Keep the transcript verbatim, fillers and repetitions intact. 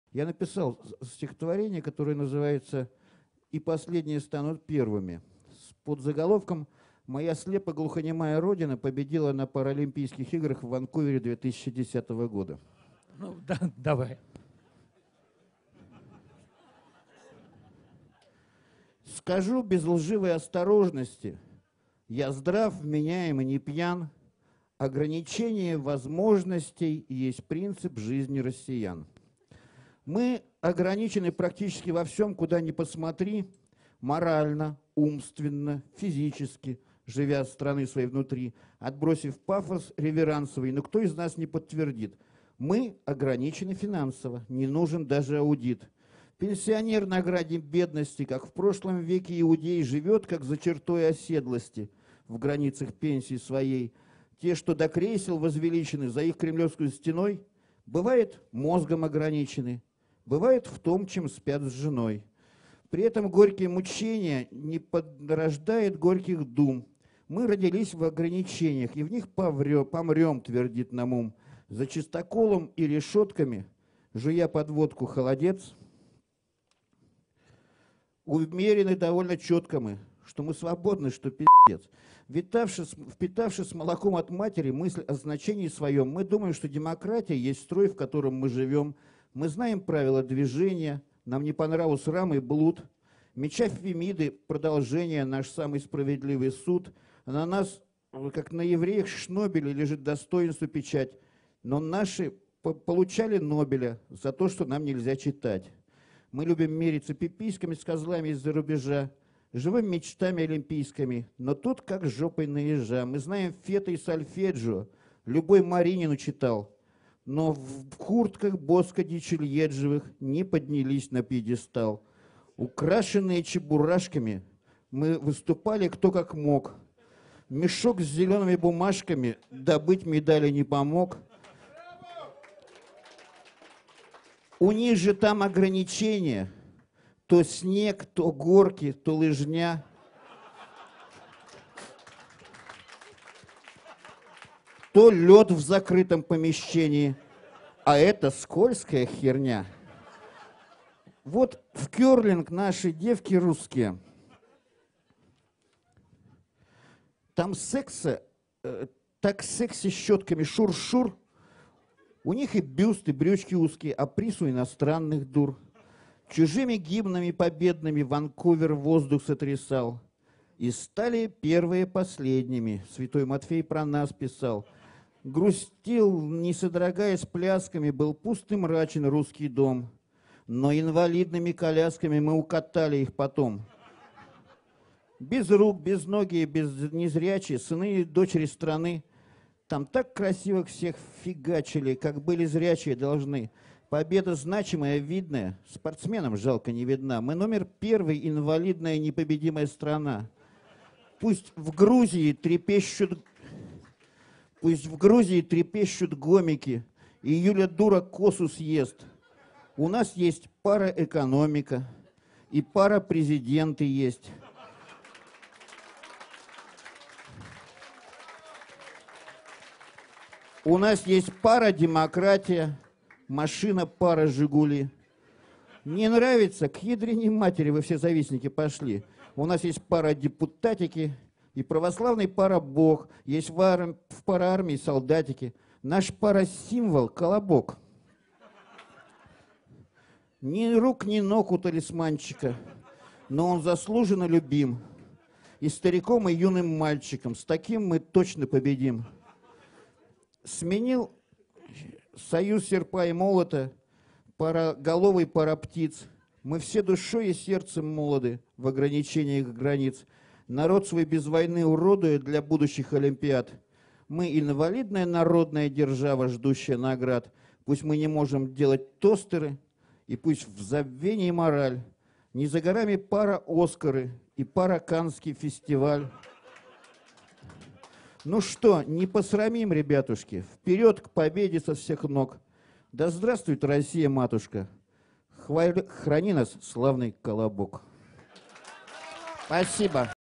Я написал стихотворение, которое называется «И последние станут первыми». С подзаголовком «Моя слепо-глухонемая родина победила на Паралимпийских играх в Ванкувере две тысячи десятого года». Ну, да, давай. Скажу без лживой осторожности, я здрав, вменяем и не пьян. Ограничение возможностей есть принцип жизни россиян. Мы ограничены практически во всем, куда ни посмотри, морально, умственно, физически, живя страны своей внутри, отбросив пафос реверансовый. Но кто из нас не подтвердит? Мы ограничены финансово, не нужен даже аудит. Пенсионер на грани бедности, как в прошлом веке иудей, живет, как за чертой оседлости, в границах пенсии своей. Те, что до кресел возвеличены за их кремлевской стеной, бывает мозгом ограничены, бывает в том, чем спят с женой. При этом горькие мучения не подрождает горьких дум. Мы родились в ограничениях, и в них поврем, помрем, твердит нам ум. За чистоколом и решетками, жуя под водку холодец, умерены довольно четко мы, что мы свободны, что пиздец. Витавшись, впитавшись с молоком от матери мысль о значении своем, мы думаем, что демократия есть строй, в котором мы живем. Мы знаем правила движения, нам не по нраву срам и блуд. Меча Фемиды, продолжение, наш самый справедливый суд. На нас, как на евреях Шнобеля, лежит достоинство печать. Но наши получали Нобеля за то, что нам нельзя читать. Мы любим мериться пиписьками с козлами из-за рубежа, живым мечтами олимпийскими, но тут как жопой на ежа. Мы знаем фета и сольфеджио, любой Маринину читал, но в куртках Боско Дичельеджевых не поднялись на пьедестал. Украшенные чебурашками мы выступали кто как мог. Мешок с зелеными бумажками добыть медали не помог. У них же там ограничения. То снег, то горки, то лыжня. То лед в закрытом помещении. А это скользкая херня. Вот в керлинг наши девки русские. Там секса, э, так секси щетками шур-шур. У них и бюсты, брючки узкие, а приз у иностранных дур. Чужими гимнами победными Ванкувер воздух сотрясал. И стали первые последними. Святой Матфей про нас писал. Грустил, не содрогаясь плясками, был пуст и мрачен русский дом. Но инвалидными колясками мы укатали их потом. Без рук, без ноги, без незрячие, сыны и дочери страны. Там так красиво всех фигачили, как были зрячие должны. Победа значимая, видная, спортсменам жалко не видна. Мы номер первый, инвалидная непобедимая страна. Пусть в Грузии трепещут, пусть в Грузии трепещут гомики, и Юля дура косу съест. У нас есть параэкономика, и парапрезиденты есть. У нас есть парадемократия, машина пара «Жигули». Не нравится? К ядрене матери вы все завистники пошли. У нас есть парадепутатики и православный парабог. Есть в, арм... в параармии солдатики. Наш парасимвол — колобок. Ни рук, ни ног у талисманчика, но он заслуженно любим. И стариком, и юным мальчиком. С таким мы точно победим. Сменил союз серпа и молота, пароголовый параптиц. Мы все душой и сердцем молоды в ограничениях границ. Народ свой без войны уродует для будущих олимпиад. Мы инвалидная народная держава, ждущая наград. Пусть мы не можем делать тостеры, и пусть в забвении мораль. Не за горами пара Оскары и пара Каннский фестиваль. Ну что, не посрамим, ребятушки, вперед к победе со всех ног. Да здравствует Россия, матушка. Хвали, храни нас, славный колобок. Спасибо.